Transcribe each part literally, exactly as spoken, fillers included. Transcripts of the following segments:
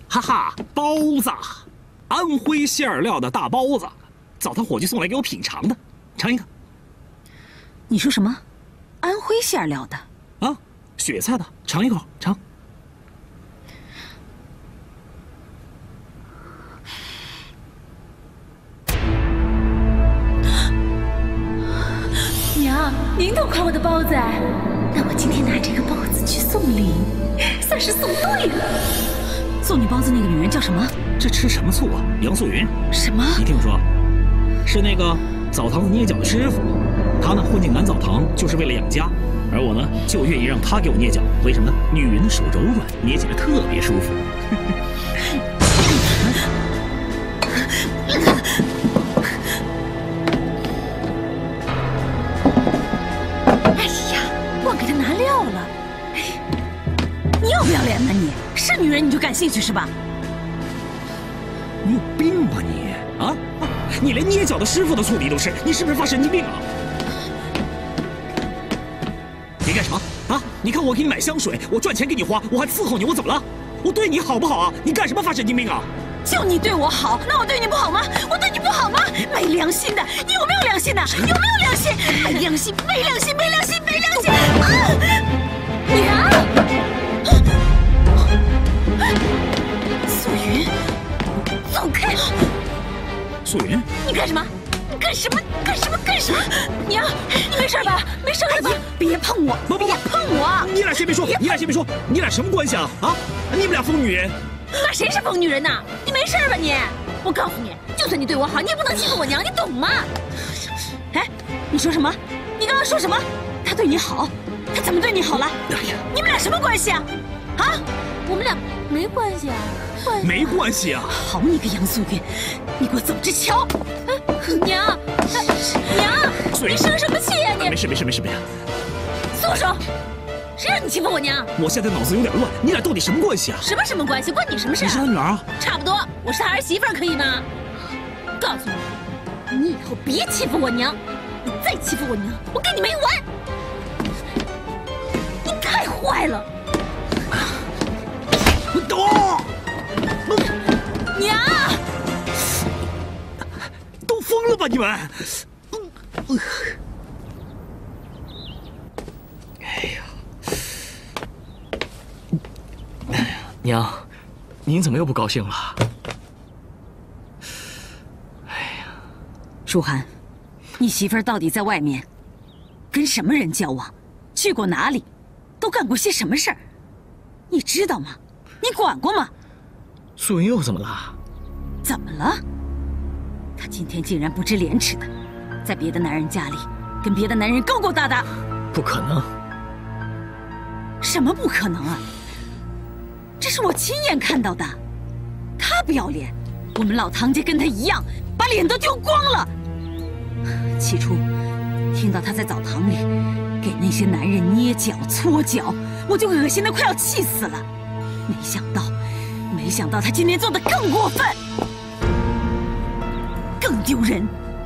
哈哈，包子，安徽馅料的大包子，澡堂伙计送来给我品尝的，尝一个。 你说什么？安徽馅料的？ 啊，雪菜的，尝一口，尝。 娘，您都夸我的包子，那我今天拿这个包子去送礼，算是送对了。送你包子那个女人叫什么？ 这吃什么醋啊？杨素云。 什么？ 你听我说，是那个澡堂子捏脚的师傅，他呢混进男澡堂就是为了养家，而我呢就愿意让他给我捏脚。为什么呢？女人的手柔软，捏起来特别舒服。 哎呀，忘给他拿料了。你要不要脸呢你？是女人你就感兴趣是吧？ 你有病吧你啊！你连捏脚的师傅的醋你都吃，你是不是发神经病啊？你干什么啊？你看我给你买香水，我赚钱给你花，我还伺候你，我怎么了？我对你好不好啊？你干什么发神经病啊？ 就你对我好，那我对你不好吗？我对你不好吗？没良心的，你有没有良心的？有没有良心？没良心，没良心，没良心，没良心！啊！娘，素云，走开！ 素云， 你干什么？你干什么？干什么？干什么？娘，你没事吧？没事吧？别碰我！ 不不不， 碰我！ 你俩先别说，你俩先别说，你俩什么关系啊？啊，你们俩疯女人！ 那谁是疯女人呢？你没事吧你？我告诉你，就算你对我好，你也不能欺负我娘，你懂吗？哎，你说什么？你刚刚说什么？他对你好，他怎么对你好了？哎呀，你们俩什么关系啊？啊，我们俩没关系啊， 没关系啊！ 好你个杨素云，你给我走着瞧！娘，娘，你生什么气呀你？ 没事没事没事没事。 松手！谁让你欺负我娘？ 我现在脑子有点乱，你俩到底什么关系啊？ 什么什么关系？关你什么事？ 你是他女儿啊？ 差不多，我是他儿媳妇，可以吗？告诉你，你以后别欺负我娘，你再欺负我娘，我跟你没完！你太坏了！ 我懂。 娘， 都疯了吧你们！哎呀！哎呀，娘，您怎么又不高兴了？哎呀， 舒涵，你媳妇儿到底在外面跟什么人交往？去过哪里？都干过些什么事儿？你知道吗？你管过吗？ 素云又怎么了？ 怎么了？她今天竟然不知廉耻的，在别的男人家里跟别的男人勾勾搭搭。 不可能！ 什么不可能啊？这是我亲眼看到的。她不要脸，我们老唐家跟她一样，把脸都丢光了。起初听到她在澡堂里给那些男人捏脚搓脚，我就恶心得快要气死了。没想到，没想到她今天做得更过分，更丢人。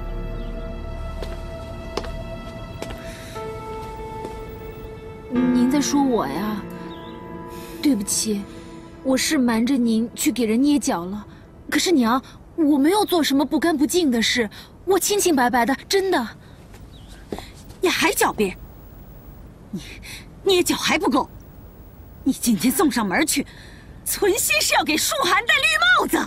您在说我呀？对不起，我是瞒着您去给人捏脚了。可是娘，我没有做什么不干不净的事，我清清白白的，真的。 你还狡辩？你捏脚还不够，你今天送上门去，存心是要给舒涵戴绿帽子。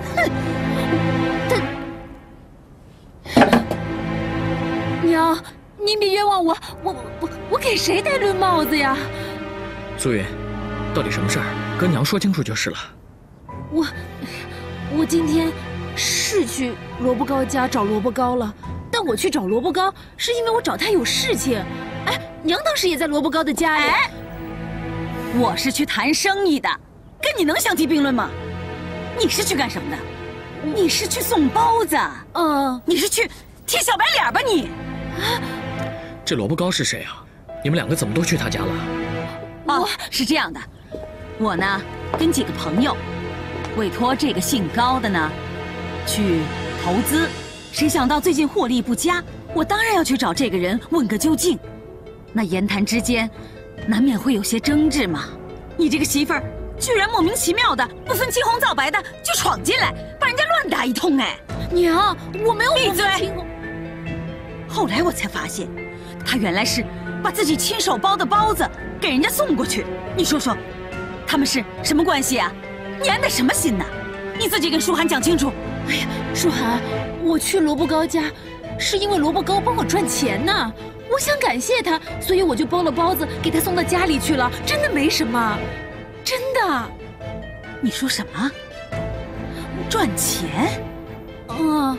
哼！娘，您别冤枉我，我我我给谁戴绿帽子呀？ 素云，到底什么事儿？跟娘说清楚就是了。 我我今天是去萝卜糕家找萝卜糕了，但我去找萝卜糕是因为我找他有事情。哎，娘当时也在萝卜糕的家里。 哎，我是去谈生意的，跟你能相提并论吗？你是去干什么的？你是去送包子？ 嗯， 你是去贴小白脸吧你？ 啊， 这萝卜糕是谁啊？你们两个怎么都去他家了？ 哦，是这样的，我呢跟几个朋友委托这个姓高的呢去投资，谁想到最近获利不佳，我当然要去找这个人问个究竟。那言谈之间难免会有些争执嘛。你这个媳妇儿居然莫名其妙的不分青红皂白的就闯进来，把人家乱打一通。哎， 娘，我没有闭嘴！ 青红。 后来我才发现，他原来是把自己亲手包的包子给人家送过去。你说说，他们是什么关系啊？你安的什么心呢？你自己跟舒涵讲清楚。 哎呀，舒涵，我去萝卜糕家，是因为萝卜糕帮我赚钱呢。我想感谢他，所以我就包了包子给他送到家里去了。真的没什么，真的。 你说什么？赚钱？ 嗯。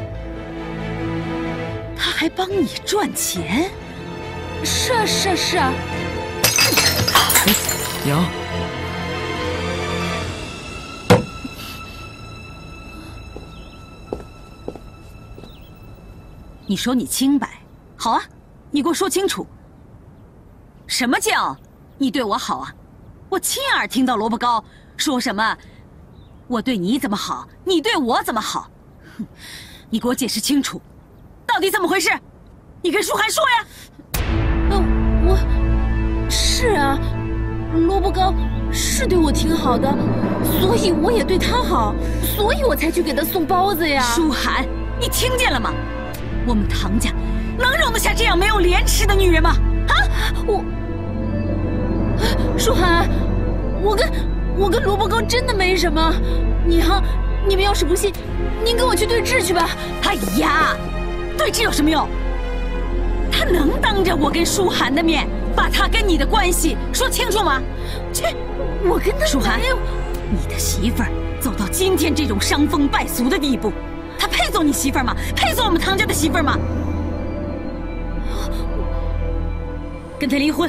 他还帮你赚钱？ 是啊，是啊，是啊。 娘。 你说你清白，好啊，你给我说清楚，什么叫你对我好啊？我亲耳听到萝卜糕说什么，我对你怎么好，你对我怎么好？哼，你给我解释清楚，到底怎么回事？你跟舒涵说呀。 嗯，我是啊，萝卜糕是对我挺好的，所以我也对他好，所以我才去给他送包子呀。 舒涵，你听见了吗？我们唐家能容得下这样没有廉耻的女人吗？啊！ 我，舒涵，我跟我跟萝卜糕真的没什么。娘，你们要是不信，您跟我去对质去吧。 哎呀，对质有什么用？他能当着我跟舒涵的面把他跟你的关系说清楚吗？去， 我跟他舒涵没有。 你的媳妇儿走到今天这种伤风败俗的地步，她配做你媳妇儿吗？配做我们唐家的媳妇儿吗？跟他离婚。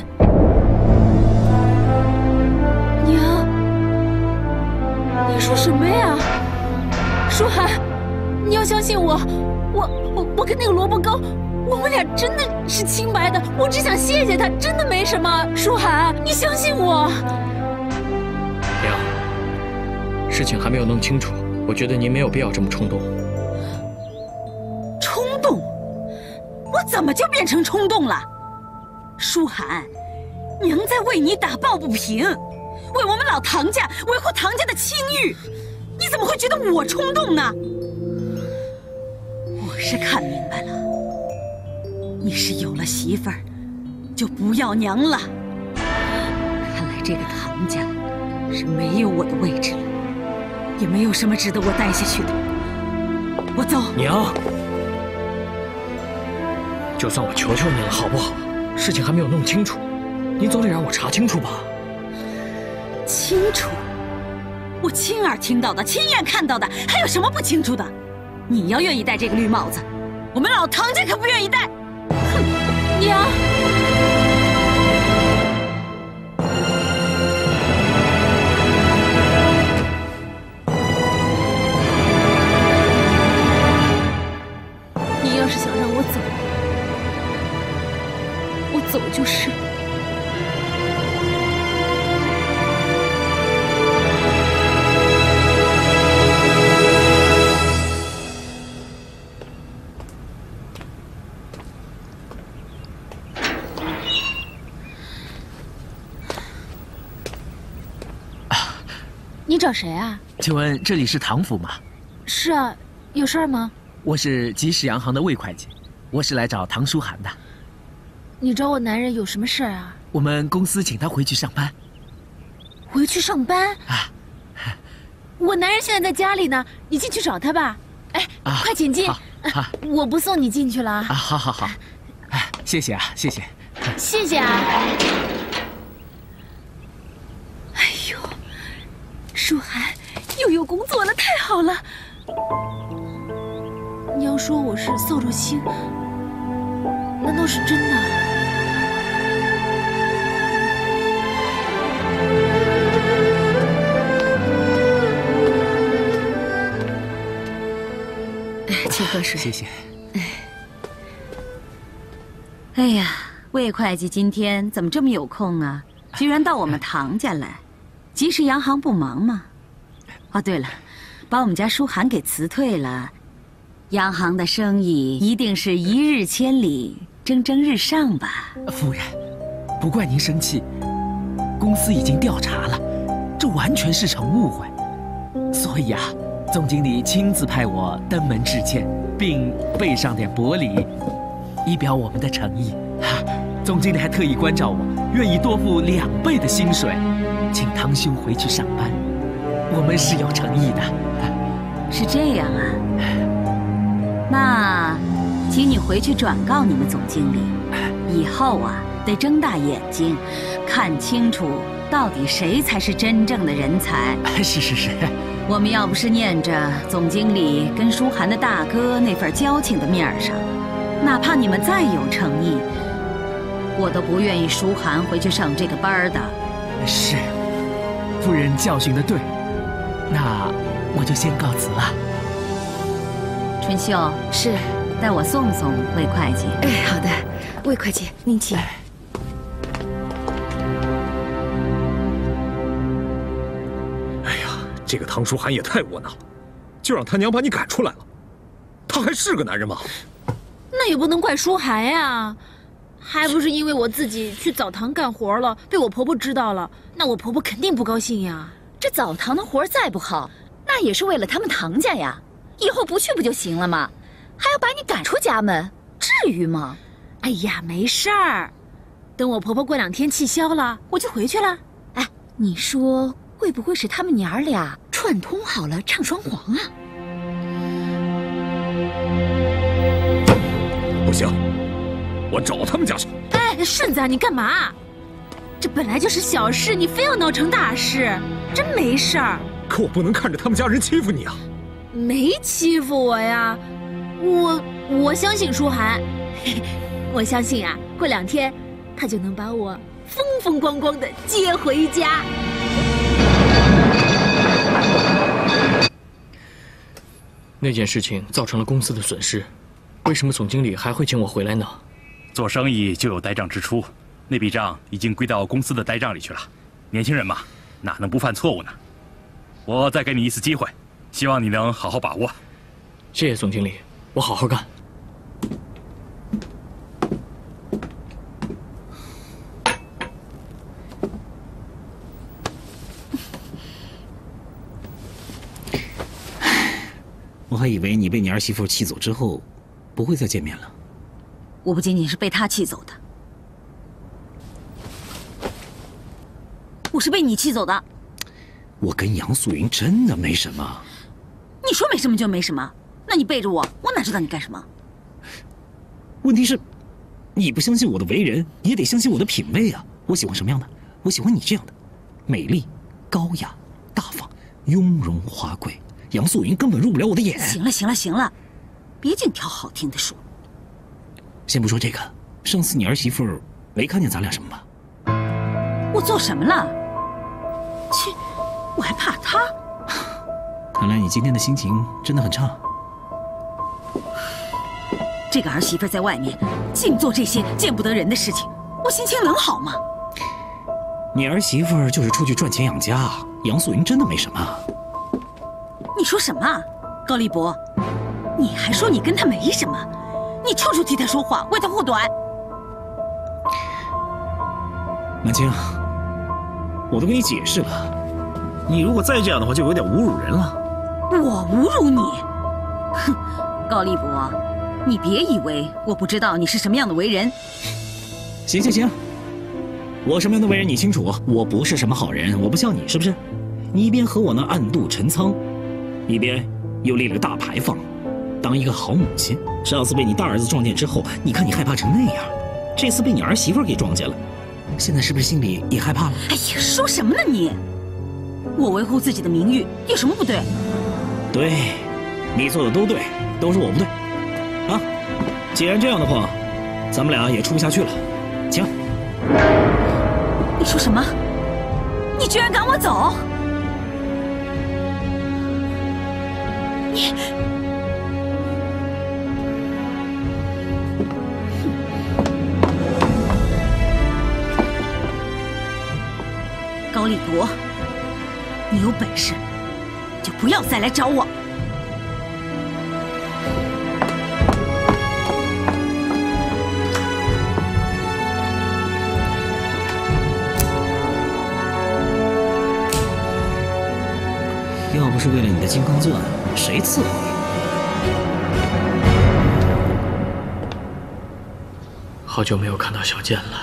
娘，你说什么呀？舒涵，你要相信我，我我我跟那个萝卜糕，我们俩真的是清白的。我只想谢谢他，真的没什么。舒涵，你相信我。 娘，事情还没有弄清楚，我觉得您没有必要这么冲动。 冲动？我怎么就变成冲动了？舒涵，娘在为你打抱不平，为我们老唐家维护唐家的清誉，你怎么会觉得我冲动呢？我是看明白了，你是有了媳妇儿就不要娘了。看来这个唐家是没有我的位置了，也没有什么值得我待下去的。我走。 娘，就算我求求您了，好不好？事情还没有弄清楚，您总得让我查清楚吧。 清楚？我亲耳听到的，亲眼看到的，还有什么不清楚的？你要愿意戴这个绿帽子，我们老唐家可不愿意戴。哼， 娘。你要是想让我走，我走就是。你找谁啊？ 请问这里是唐府吗？ 是啊，有事儿吗？ 我是吉氏洋行的魏会计，我是来找唐舒涵的。 你找我男人有什么事儿啊？ 我们公司请他回去上班。 回去上班？ 啊！ 我男人现在在家里呢，你进去找他吧。哎， 啊、 快请进。 啊， 我不送你进去了。啊， 好好好。哎，谢谢啊，谢谢。 谢谢啊。哎呦，舒涵又有工作了，太好了。你要说我是扫帚星，难道是真的？ 哎，请喝水。 谢谢。 哎呀，魏会计今天怎么这么有空啊？居然到我们唐家来。吉氏洋行不忙吗？哦，对了，把我们家舒涵给辞退了。洋行的生意一定是一日千里，蒸蒸日上吧？ 夫人，不怪您生气，公司已经调查了， 这完全是场误会。所以啊，总经理亲自派我登门致歉，并备上点薄礼，以表我们的诚意。哈，总经理还特意关照我，愿意多付两倍的薪水，请堂兄回去上班。我们是有诚意的。 是这样啊？那，请你回去转告你们总经理，以后啊，得睁大眼睛，看清楚到底谁才是真正的人才。 是是是。 我们要不是念着总经理跟舒涵的大哥那份交情的面上，哪怕你们再有诚意，我都不愿意舒涵回去上这个班的。 是，夫人教训得对，那我就先告辞了。 春秀， 是， 带我送送魏会计。 哎，好的，魏会计，您请。 这个唐书涵也太窝囊了，就让他娘把你赶出来了，他还是个男人吗？ 那也不能怪舒涵呀，还不是因为我自己去澡堂干活了，被我婆婆知道了，那我婆婆肯定不高兴呀。 这澡堂的活再不好，那也是为了他们唐家呀，以后不去不就行了吗？还要把你赶出家门，至于吗？ 哎呀，没事儿，等我婆婆过两天气消了，我就回去了。 哎，你说会不会是他们娘儿俩串通好了唱双簧啊？ 不行，我找他们家去。 哎，顺子，你干嘛？这本来就是小事，你非要闹成大事，真没事儿。 可我不能看着他们家人欺负你啊！ 没欺负我呀，我我相信舒涵，我相信啊，过两天他就能把我风风光光的接回家。 那件事情造成了公司的损失，为什么总经理还会请我回来呢？ 做生意就有呆账支出，那笔账已经归到公司的呆账里去了。年轻人嘛，哪能不犯错误呢？我再给你一次机会，希望你能好好把握。 谢谢总经理，我好好干。我还以为你被你儿媳妇气走之后，不会再见面了。 我不仅仅是被她气走的，我是被你气走的。 我跟杨素云真的没什么。 你说没什么就没什么，那你背着我，我哪知道你干什么？ 问题是，你不相信我的为人，你也得相信我的品味啊！我喜欢什么样的？我喜欢你这样的，美丽、高雅、大方、雍容华贵。杨素云根本入不了我的眼。 行了行了行了，别净挑好听的说。 先不说这个，上次你儿媳妇没看见咱俩什么吧？ 我做什么了？切，我还怕她？ 看来你今天的心情真的很差。 这个儿媳妇在外面净做这些见不得人的事情，我心情能好吗？ 你儿媳妇就是出去赚钱养家，杨素云真的没什么。 你说什么啊，高立博？你还说你跟他没什么？你处处替他说话，为他护短。 满清，我都跟你解释了，你如果再这样的话，就有点侮辱人了。 我侮辱你？哼，高立博，你别以为我不知道你是什么样的为人。 行行行，我什么样的为人你清楚，我不是什么好人，我不像你，是不是？你一边和我那暗度陈仓，一边又立了个大牌坊，当一个好母亲。上次被你大儿子撞见之后，你看你害怕成那样，这次被你儿媳妇给撞见了，现在是不是心里也害怕了？ 哎呀，说什么呢你？我维护自己的名誉有什么不对？ 对，你做的都对，都是我不对。啊，既然这样的话，咱们俩也处不下去了，请。 你说什么？你居然赶我走！你，高立国，你有本事就不要再来找我。 要不是为了你的金刚钻，谁伺候你？ 好久没有看到小剑了。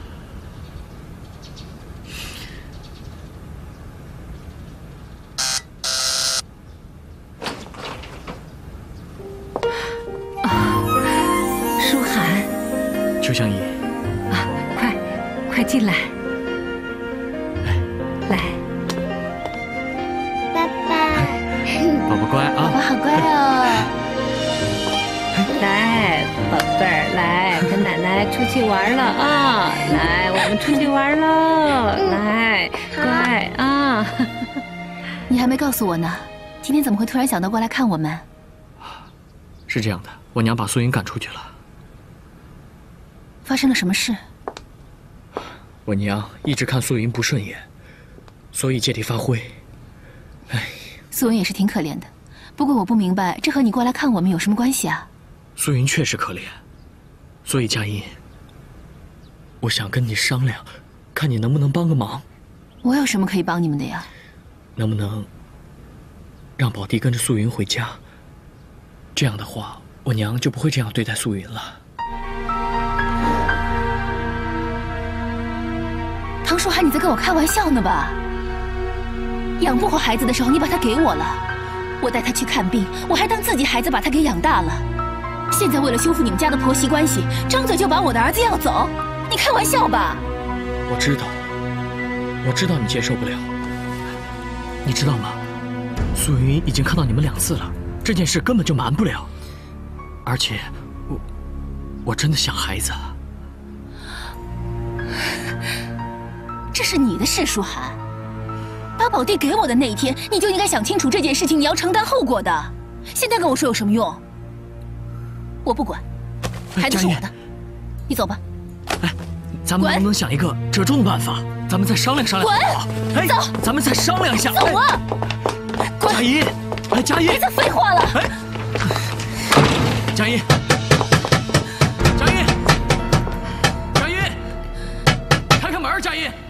舒涵， 秋香姨， 啊，快，快进来。来， 爸爸， 宝宝乖啊！ 宝宝好乖哦。 来，宝贝儿，来跟奶奶出去玩了啊！来，我们出去玩喽！来，乖啊！ 你还没告诉我呢，今天怎么会突然想到过来看我们？ 是这样的，我娘把素云赶出去了。 发生了什么事？ 我娘一直看素云不顺眼，所以借题发挥。哎， 素云也是挺可怜的，不过我不明白这和你过来看我们有什么关系啊？ 素云确实可怜，所以佳音，我想跟你商量，看你能不能帮个忙。 我有什么可以帮你们的呀？ 能不能让宝弟跟着素云回家？这样的话，我娘就不会这样对待素云了。 唐书涵，你在跟我开玩笑呢吧？养不活孩子的时候，你把他给我了，我带他去看病，我还当自己孩子把他给养大了。现在为了修复你们家的婆媳关系，张嘴就把我的儿子要走，你开玩笑吧？ 我知道，我知道你接受不了。你知道吗？素云已经看到你们两次了，这件事根本就瞒不了。而且，我我真的想孩子。 这是你的事，舒涵。把宝弟给我的那一天，你就应该想清楚这件事情你要承担后果的。现在跟我说有什么用？我不管，孩子是我的，你走吧。 哎，咱们能不能想一个折中的办法？咱们再商量商量。 滚！ 哎， 走， 咱们再商量一下。 走啊！滚！ 佳音，哎，佳音， 别再废话了。 哎，佳音，佳音，佳音，开开门，佳音。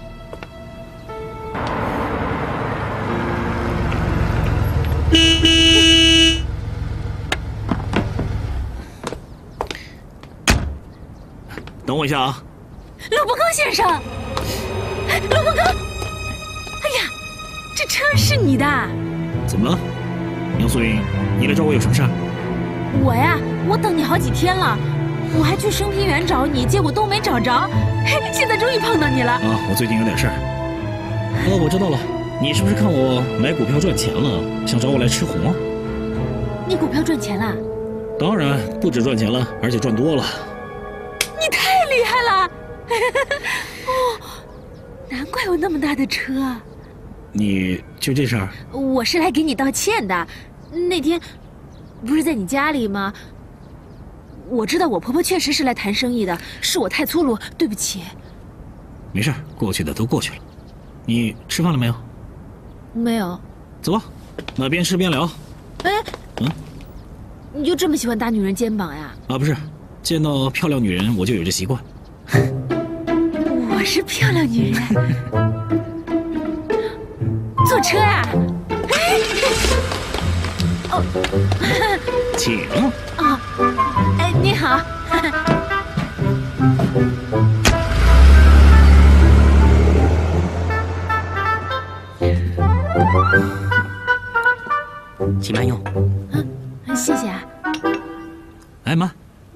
等我一下啊！ 罗伯高先生，哎，罗伯高，哎呀，这车是你的？ 怎么了，杨素云？你来找我有什么事？ 我呀，我等你好几天了，我还去生平园找你，结果都没找着。嘿，现在终于碰到你了。 啊，我最近有点事儿。哦，我知道了，你是不是看我买股票赚钱了，想找我来吃红啊？ 你股票赚钱啦？ 当然，不止赚钱了，而且赚多了。 你太厉害了！哦，难怪有那么大的车啊！ 你就这事儿？ 我是来给你道歉的。那天不是在你家里吗？我知道我婆婆确实是来谈生意的，是我太粗鲁，对不起。 没事，过去的都过去了。你吃饭了没有？ 没有。 走吧，那边吃边聊。 哎， 嗯， 你就这么喜欢打女人肩膀呀？ 啊，不是，见到漂亮女人我就有这习惯。 我是漂亮女人。坐车呀、啊？哦， 请。 啊，哎，你好。 请慢用。 嗯，谢谢啊。 哎妈。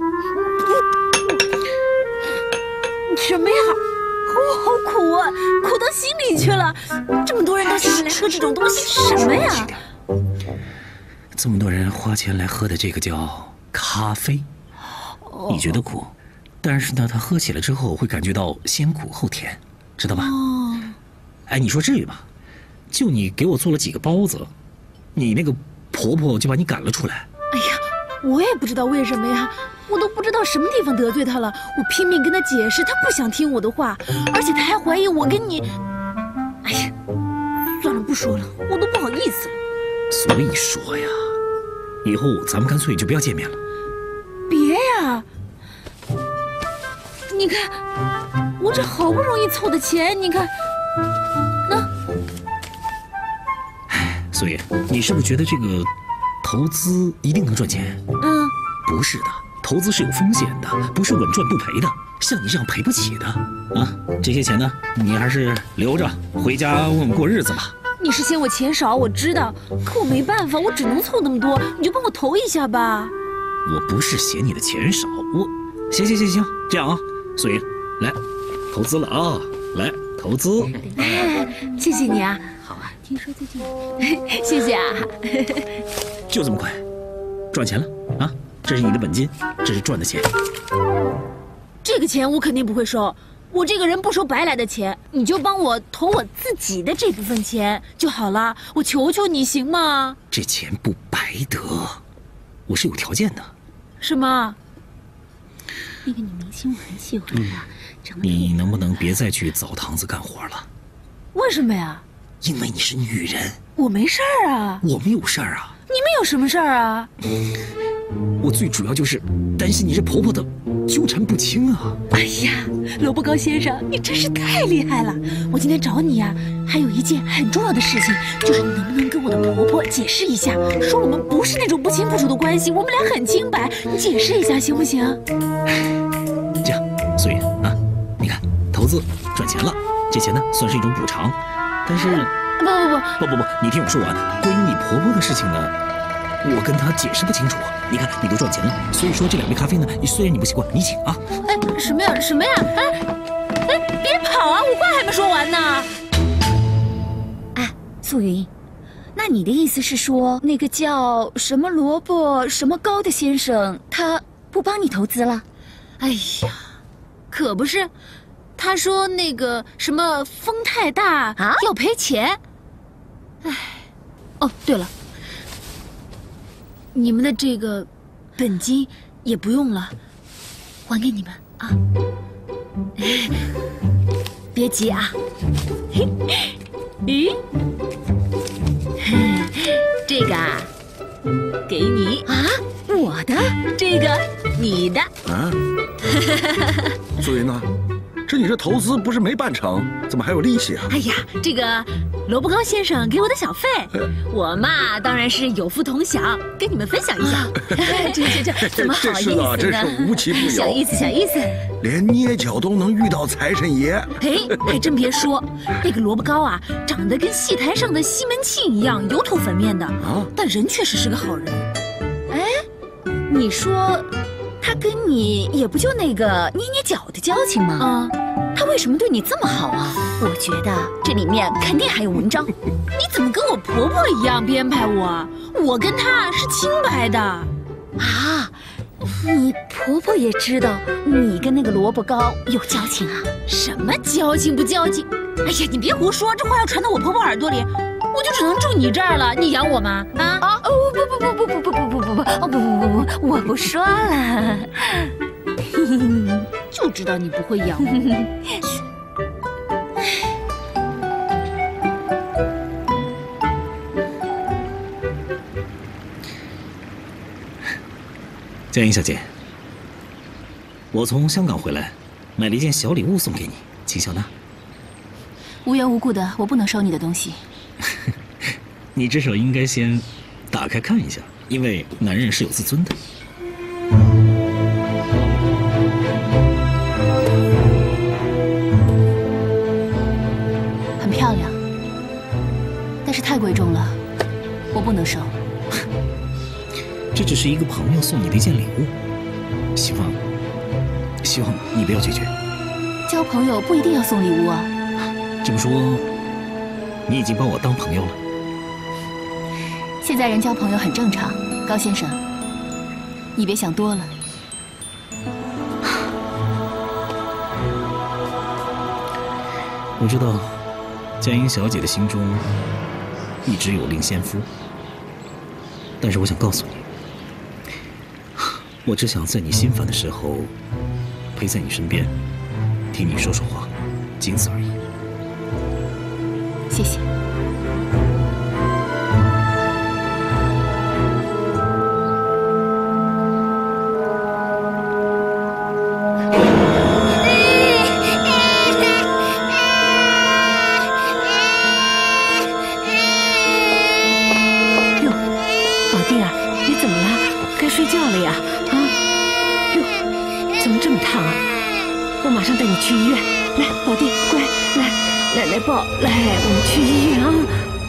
什么呀？我好苦啊，苦到心里去了。这么多人都喜欢来喝这种东西，什么呀？ 这么多人花钱来喝的这个叫咖啡，你觉得苦，但是呢，它喝起来之后会感觉到先苦后甜，知道吧？ 哦。 哎，你说至于吗？就你给我做了几个包子，你那个婆婆就把你赶了出来。 哎呀，我也不知道为什么呀，我都不知道什么地方得罪她了。我拼命跟她解释，她不想听我的话，而且她还怀疑我跟你……哎呀，算了，不说了，我都不好意思了。 所以说呀，以后咱们干脆就不要见面了。 别呀！你看，我这好不容易凑的钱，你看，那…… 所素颜，你是不是觉得这个投资一定能赚钱？ 嗯， 不是的，投资是有风险的，不是稳赚不赔的。像你这样赔不起的啊！这些钱呢，你还是留着，回家稳稳过日子吧。 你是嫌我钱少，我知道，可我没办法，我只能凑那么多，你就帮我投一下吧。 我不是嫌你的钱少，我行行行行，这样啊，素颜，来，投资了啊，来投资。 谢谢你啊。 好啊， 听说最近，谢谢啊。 就这么快，赚钱了啊！这是你的本金，这是赚的钱。 这个钱我肯定不会收，我这个人不收白来的钱，你就帮我投我自己的这部分钱就好了，我求求你行吗？ 这钱不白得，我是有条件的。 什么？ 那个女明星我很喜欢的，长得你能不能别再去澡堂子干活了？ 为什么呀？ 因为你是女人。 我没事儿啊。 我没有事儿啊。 你们有什么事儿啊？ 我最主要就是担心你这婆婆的纠缠不清啊！ 哎呀，萝卜糕先生，你真是太厉害了！我今天找你呀、啊，还有一件很重要的事情，就是你能不能跟我的婆婆解释一下，说我们不是那种不清不楚的关系，我们俩很清白，你解释一下行不行？ 这样，素颜啊，你看投资赚钱了，这钱呢算是一种补偿，但是不不不不不不，你听我说完，关于你婆婆的事情呢，我跟她解释不清楚。你看，你都赚钱了，所以说这两杯咖啡呢，虽然你不习惯，你请啊。 哎，什么呀什么呀？哎哎，别跑啊！我话还没说完呢。 哎，素云，那你的意思是说，那个叫什么萝卜什么糕的先生，他不帮你投资了？ 哎呀，可不是，他说那个什么风太大啊，要赔钱。哎，哦，对了。你们的这个本金也不用了，还给你们啊！别急啊！咦，这个啊，给你啊，我的， 这个你的。 啊，素云呢？这你这投资不是没办成，怎么还有利息啊？ 哎呀，这个萝卜糕先生给我的小费，我嘛当然是有福同享，跟你们分享一下。这这这怎么好意思呢？ 这是无奇不有， 小意思小意思。 连捏脚都能遇到财神爷。 哎，还真别说，那个萝卜糕啊，长得跟戏台上的西门庆一样，油头粉面的啊，但人确实是个好人。 哎，你说他跟你也不就那个捏捏脚的交情吗？ 啊。 他为什么对你这么好啊？我觉得这里面肯定还有文章。 你怎么跟我婆婆一样编排我？我跟她是清白的。 啊，你婆婆也知道你跟那个萝卜糕有交情啊？ 什么交情不交情？哎呀，你别胡说，这话要传到我婆婆耳朵里，我就只能住你这儿了。你养我吗？啊啊！哦不不不不不不不不不不哦不不不不，我不说了。 就知道你不会养我。 佳音小姐，我从香港回来，买了一件小礼物送给你，请小纳。 无缘无故的，我不能收你的东西。 你至少应该先打开看一下，因为男人是有自尊的。 很漂亮，但是太贵重了，我不能收。 这只是一个朋友送你的一件礼物，希望，希望你不要拒绝。 交朋友不一定要送礼物啊。 这么说，你已经把我当朋友了。 现在人交朋友很正常，高先生，你别想多了。 我知道，佳音小姐的心中一直有林仙夫，但是我想告诉你，我只想在你心烦的时候陪在你身边，听你说说话，仅此而已。 谢谢。 去医院。来，宝弟，乖，来，奶奶抱，来，我们去医院啊。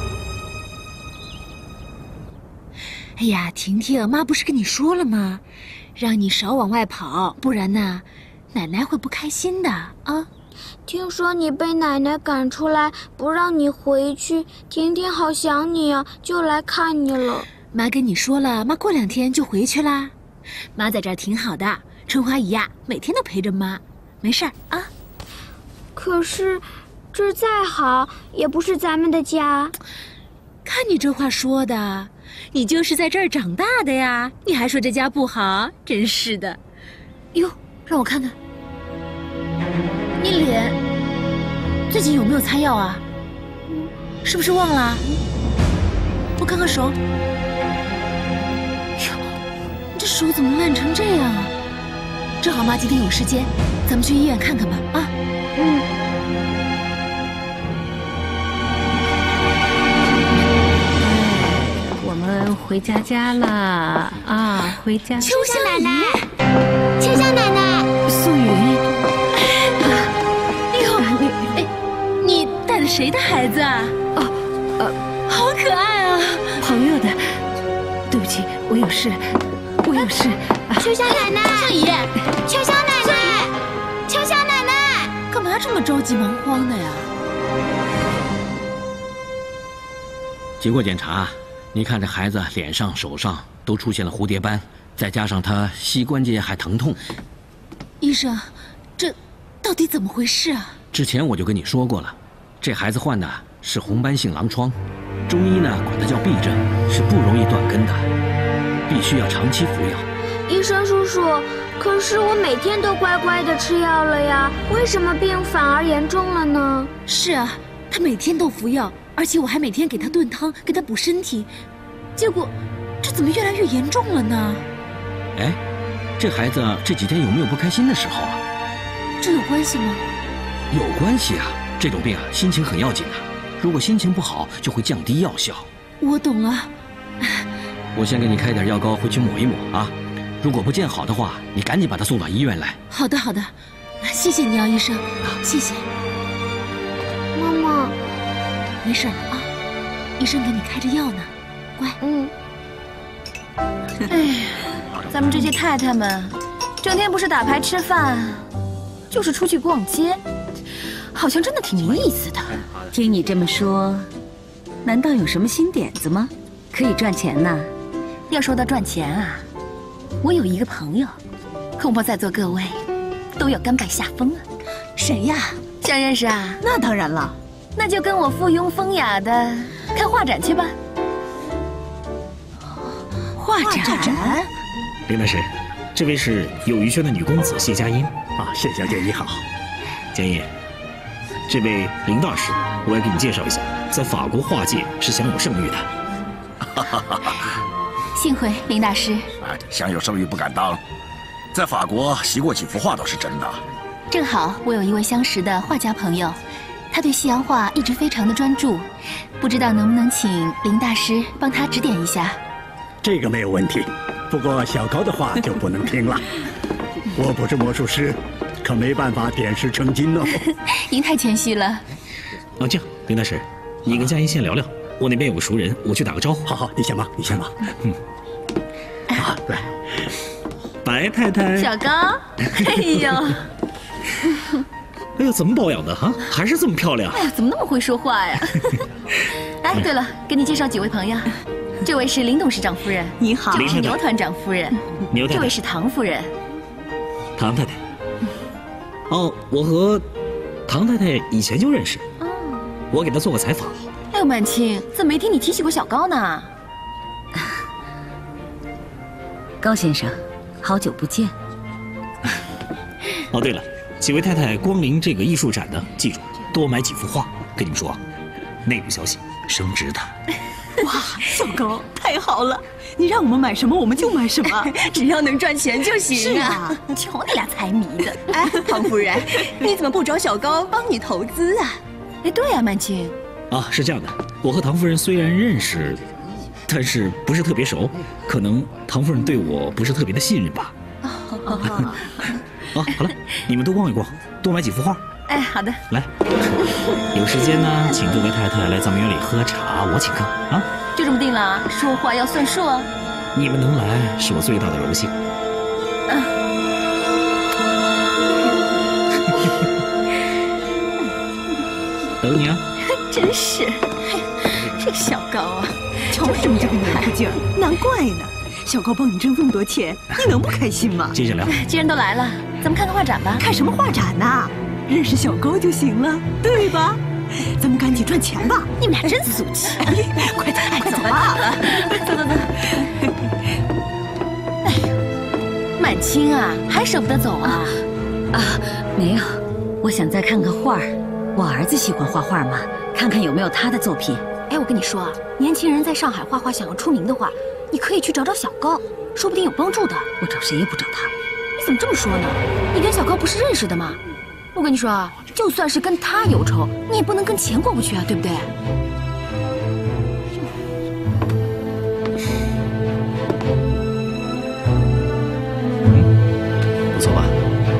哎呀，婷婷，妈不是跟你说了吗？让你少往外跑，不然呢，奶奶会不开心的啊。 听说你被奶奶赶出来，不让你回去，婷婷好想你啊，就来看你了。 妈跟你说了，妈过两天就回去啦。妈在这儿挺好的，春花姨呀，每天都陪着妈，没事儿啊。 可是，这儿再好，也不是咱们的家。 看你这话说的，你就是在这儿长大的呀，你还说这家不好，真是的。哟，让我看看，你脸最近有没有擦药啊？是不是忘了？我看看手。哟，你这手怎么烂成这样啊？正好妈今天有时间，咱们去医院看看吧。啊，嗯。 我们回家家了啊！回家。 秋香奶奶， 秋香奶奶， 素云。哎呦，你哎，你带的谁的孩子啊？哦，呃，好可爱啊！朋友的。对不起，我有事，我有事。 秋香奶奶， 秋香姨， 秋香奶奶，秋香奶奶， 干嘛这么着急忙慌的呀？ 经过检查。你看这孩子脸上、手上都出现了蝴蝶斑，再加上他膝关节还疼痛。 医生，这到底怎么回事啊？ 之前我就跟你说过了，这孩子患的是红斑性狼疮，中医呢管它叫痹症，是不容易断根的，必须要长期服药。 医生叔叔，可是我每天都乖乖的吃药了呀，为什么病反而严重了呢？ 是啊，他每天都服药。而且我还每天给他炖汤，给他补身体，结果这怎么越来越严重了呢？ 哎，这孩子这几天有没有不开心的时候啊？ 这有关系吗？ 有关系啊，这种病啊，心情很要紧的。如果心情不好，就会降低药效。 我懂了。 我先给你开点药膏，回去抹一抹啊。如果不见好的话，你赶紧把他送到医院来。 好的，好的，谢谢你啊，医生，谢谢。 妈妈。 没事了啊，医生给你开着药呢，乖。 嗯。 哎呀，咱们这些太太们，整天不是打牌吃饭，就是出去逛街，好像真的挺没意思的。 听你这么说，难道有什么新点子吗？可以赚钱呢？ 要说到赚钱啊，我有一个朋友，恐怕在座各位都要甘拜下风了。 谁呀？ 想认识啊？ 那当然了。 那就跟我附庸风雅的看画展去吧。 画展？ 林大师，这位是有余轩的女公子谢佳音。 啊，谢小姐你好。 佳音，这位林大师，我要给你介绍一下，在法国画界是享有盛誉的。 幸会林大师。 哎，享有盛誉不敢当，在法国习过几幅画倒是真的。 正好我有一位相识的画家朋友。他对西洋画一直非常的专注，不知道能不能请林大师帮他指点一下。 这个没有问题，不过小高的话就不能听了。我不是魔术师，可没办法点石成金哦。 您太谦虚了。 哦，这样，林大师，你跟佳音先聊聊，我那边有个熟人，我去打个招呼。 好好，你先忙，你先忙。嗯。好，来， 白太太。 小高，哎呦。 哎呦，怎么保养的哈？还是这么漂亮？ 哎呀，怎么那么会说话呀？哎，对了，给你介绍几位朋友，这位是林董事长夫人， 你好； 这位是牛团长夫人， 牛太太； 这位是唐夫人， 唐太太。哦，我和唐太太以前就认识，哦，我给她做过采访。 哎呦，满清，怎么没听你提起过小高呢？ 高先生，好久不见。 哦，对了。几位太太光临这个艺术展呢，记住多买几幅画。跟你们说，内部消息升值的。 哇，小高，太好了！你让我们买什么我们就买什么，只要能赚钱就行。 是啊，瞧你俩财迷的。 哎，唐夫人，你怎么不找小高帮你投资啊？ 哎，对呀，满清。 啊，是这样的，我和唐夫人虽然认识，但是不是特别熟，可能唐夫人对我不是特别的信任吧。 哦。 啊，好了，你们都逛一逛， 多买几幅画。 哎，好的。 来，有时间呢，请各位太太来咱们园里喝茶，我请客啊。 就这么定了，说话要算数啊。 你们能来是我最大的荣幸。 嗯。 等你啊。 真是，这个小高啊， 瞧什么这个黏糊劲儿，难怪呢。小高帮你挣这么多钱，你能不开心吗？ 接着聊。 既然都来了，咱们看看画展吧。 看什么画展呢？认识小高就行了，对吧？咱们赶紧赚钱吧！ 你们俩真俗气！ 快走，快走吧！走走走。哎呀，满清啊，还舍不得走啊？ 啊，没有，我想再看看画儿。我儿子喜欢画画嘛，看看有没有他的作品。 哎，我跟你说啊，年轻人在上海画画想要出名的话，你可以去找找小高，说不定有帮助的。 我找谁也不找他。 你怎么这么说呢？你跟小高不是认识的吗？我跟你说啊，就算是跟他有仇，你也不能跟钱过不去啊，对不对？ 不错吧？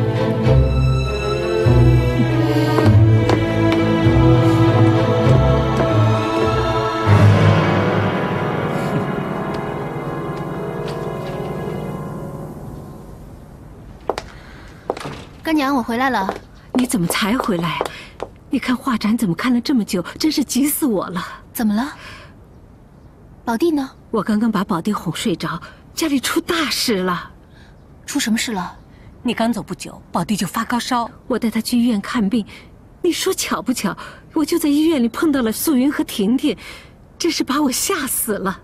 干娘，我回来了。 你怎么才回来？你看画展怎么看了这么久？真是急死我了！ 怎么了？宝弟呢？ 我刚刚把宝弟哄睡着，家里出大事了。 出什么事了？ 你刚走不久，宝弟就发高烧， 我带他去医院看病。你说巧不巧？我就在医院里碰到了素云和婷婷，真是把我吓死了。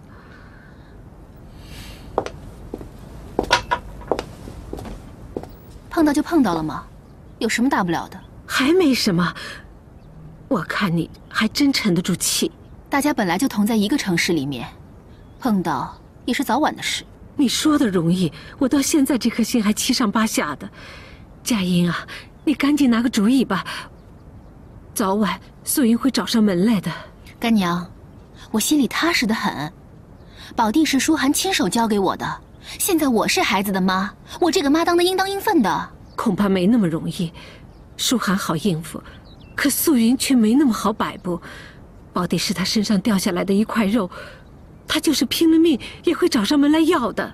碰到就碰到了嘛，有什么大不了的？ 还没什么，我看你还真沉得住气。 大家本来就同在一个城市里面，碰到也是早晚的事。 你说的容易，我到现在这颗心还七上八下的。佳音啊，你赶紧拿个主意吧，早晚素云会找上门来的。 干娘，我心里踏实得很。宝弟是舒涵亲手交给我的。现在我是孩子的妈，我这个妈当的应当应分的。 恐怕没那么容易，舒涵好应付，可素云却没那么好摆布。宝弟是他身上掉下来的一块肉，他就是拼了命也会找上门来要的。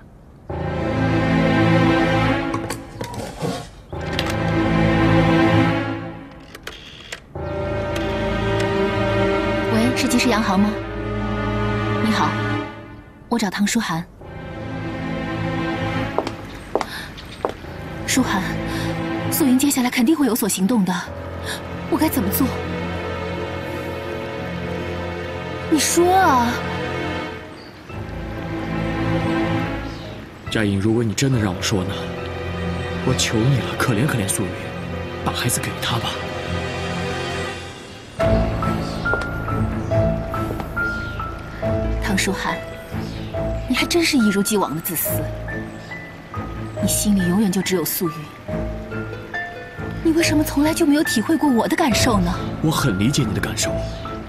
喂，是及时洋行吗？你好，我找唐舒涵。舒涵，素云接下来肯定会有所行动的，我该怎么做？你说啊。 佳音，如果你真的让我说呢，我求你了，可怜可怜素云，把孩子给她吧。 唐舒涵，你还真是一如既往的自私。你心里永远就只有素云，你为什么从来就没有体会过我的感受呢？ 我很理解你的感受，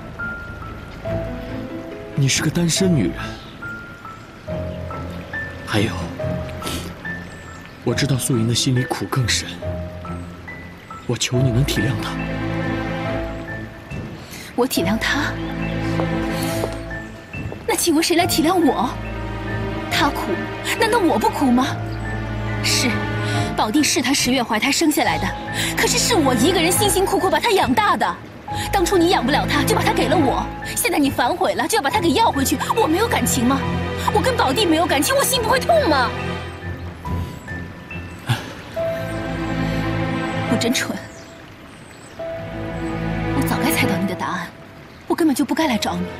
你是个单身女人，还有，我知道素云的心里苦更深，我求你能体谅她。 我体谅她？那请问谁来体谅我？她苦，难道我不苦吗？是，宝弟是他十月怀胎生下来的，可是是我一个人辛辛苦苦把他养大的。当初你养不了他，就把他给了我，现在你反悔了，就要把他给要回去。我没有感情吗？我跟宝弟没有感情，我心不会痛吗？我真蠢，我早该猜到你的答案，我根本就不该来找你。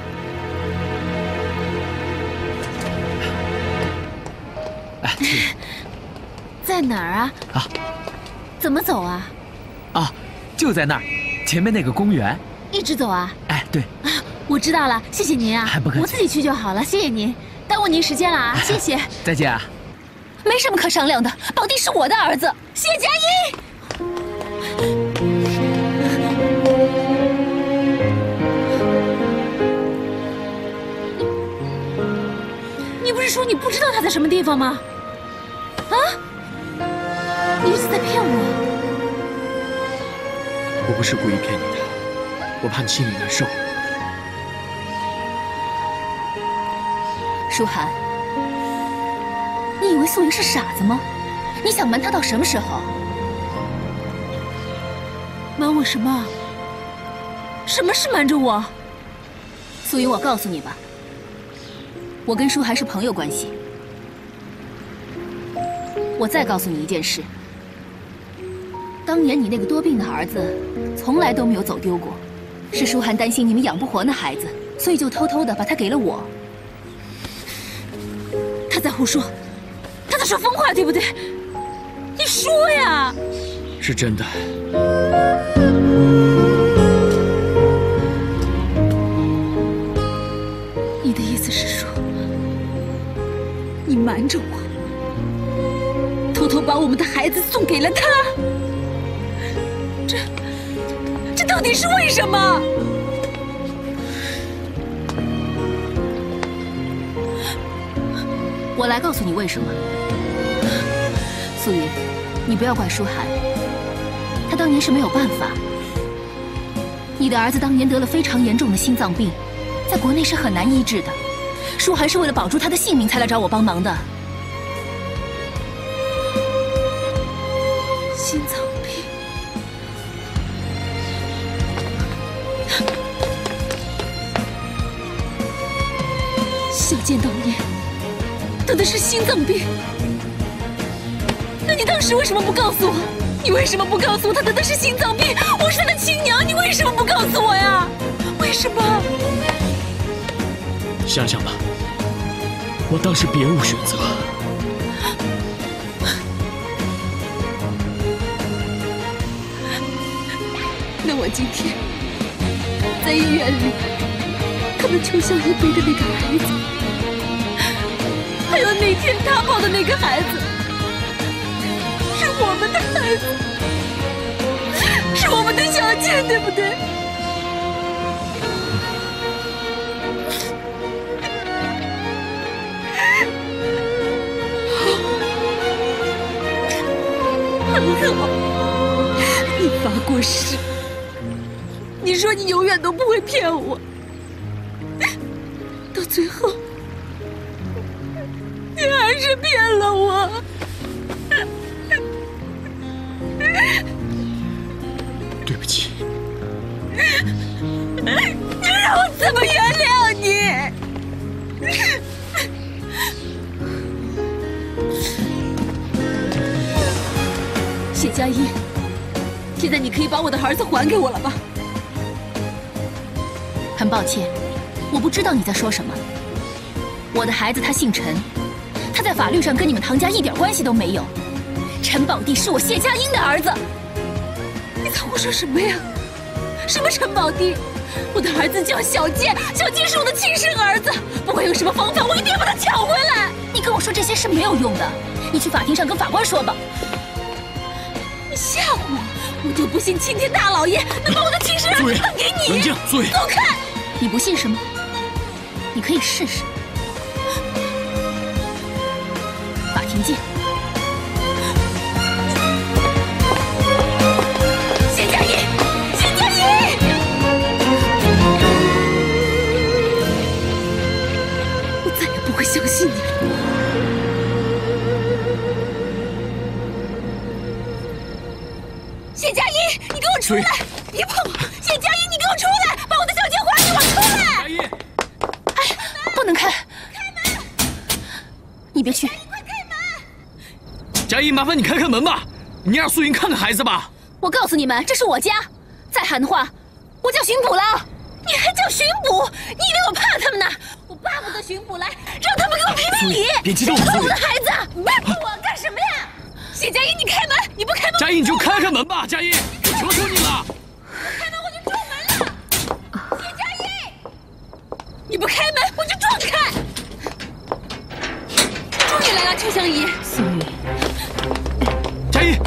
哎， 在哪儿啊？ 啊， 怎么走啊？ 啊，就在那儿，前面那个公园。 一直走啊？ 哎，对。 啊，我知道了，谢谢您啊。 还不客气， 我自己去就好了，谢谢您，耽误您时间了啊，谢谢。 再见啊。 没什么可商量的，宝弟是我的儿子。谢佳音。 你不是说你不知道他在什么地方吗？啊！你是在骗我？ 不是故意骗你的，我怕你心里难受。 舒涵，你以为素云是傻子吗？你想瞒她到什么时候？ 瞒我什么？什么是瞒着我？ 素云，我告诉你吧，我跟舒涵是朋友关系。我再告诉你一件事，当年你那个多病的儿子，从来都没有走丢过，是舒涵担心你们养不活那孩子，所以就偷偷的把他给了我。 他在胡说，他在说疯话，对不对？你说呀！ 是真的。 你的意思是说，你瞒着我，偷偷把我们的孩子送给了他？这，这到底是为什么？ 我来告诉你为什么。素云，你不要怪舒涵，他当年是没有办法。你的儿子当年得了非常严重的心脏病，在国内是很难医治的。舒涵是为了保住他的性命才来找我帮忙的。 心脏病，小健当年得的是心脏病，那你当时为什么不告诉我？你为什么不告诉我他得的是心脏病？我是他的亲娘，你为什么不告诉我呀？为什么？ 想想吧，我当时别无选择。 那我今天在医院里看到邱香怡背的那个孩子，还有那天他抱的那个孩子，是我们的孩子，是我们的小健，对不对？很好，你发过誓，你说你永远都不会骗我，到最后，你还是骗了我。 对不起。 你让我怎么原谅你？谢佳音，现在你可以把我的儿子还给我了吧？ 很抱歉，我不知道你在说什么。我的孩子他姓陈，他在法律上跟你们唐家一点关系都没有。陈宝娣是我谢佳音的儿子。 你在胡说什么呀？什么陈宝娣？我的儿子叫小健，小健是我的亲生儿子。不管用什么方法，我一定要把他抢回来。 你跟我说这些是没有用的，你去法庭上跟法官说吧。 你吓唬我，我就不信青天大老爷能把我的亲生儿子判给你。 冷静，素云， 走开！ 你不信是吗？你可以试试。法庭见。谢佳音，谢佳音， 我再也不会相信你了。谢佳音，你给我出来！别碰我！谢佳音，你给我出来！把我的小健还给我！出来！ 佳音， 哎，不能开！ 开门！ 你别去！ 你快开门！ 佳音，麻烦你开开门吧，你让素云看看孩子吧。 我告诉你们，这是我家，再喊的话，我叫巡捕了。 你还叫巡捕？你以为我怕他们呢？我巴不得巡捕来，让他们给我评评理。 别激动， 找到我的孩子，逮捕我干什么呀？谢佳音，你开门！你不开门， 佳音你就开开门吧，佳音，我求求你了。 开门我就撞门了。谢佳音，你不开门我就撞开。终于来了，邱香怡。 素云， 佳音，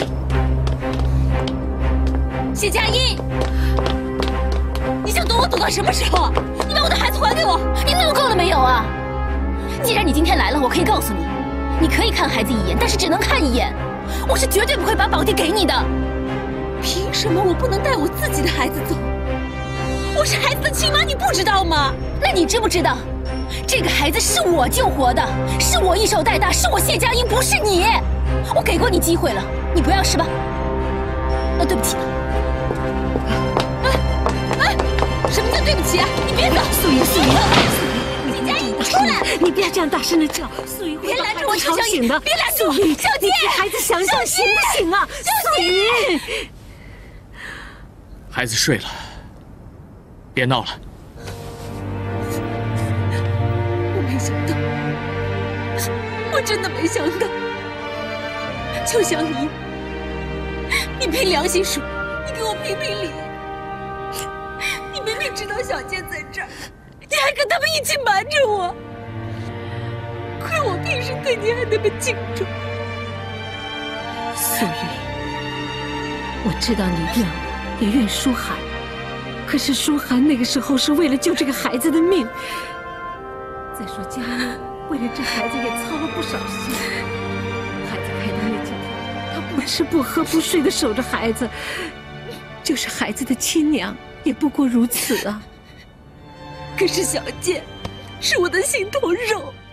谢佳音，你想躲我躲到什么时候？你把我的孩子还给我！ 你闹够了没有啊？既然你今天来了，我可以告诉你，你可以看孩子一眼，但是只能看一眼。我是绝对不会把宝娣给你的。 凭什么我不能带我自己的孩子走？我是孩子的亲妈，你不知道吗？ 那你知不知道，这个孩子是我救活的，是我一手带大，是我谢佳音，不是你。我给过你机会了，你不要是吧？那对不起了。哎哎，什么叫对不起啊？你别走！ 素云，素云， 谢佳音，你出来！ 你不要这样大声的叫，素云会把孩子吵醒的。 别拦住我！ 素云， 小姐， 你替孩子想想行不行啊？素云， 孩子睡了，别闹了。 我没想到，我真的没想到，秋香姨，你凭良心说，你给我评评理。你明明知道小健在这儿，你还跟他们一起瞒着我，亏我平时对你还那么敬重。 素云，我知道你怨我，也怨舒涵，可是舒涵那个时候是为了救这个孩子的命。再说佳音为了这孩子也操了不少心，孩子开刀那几天，她不吃不喝不睡的守着孩子，就是孩子的亲娘也不过如此啊。 可是小健是我的心头肉，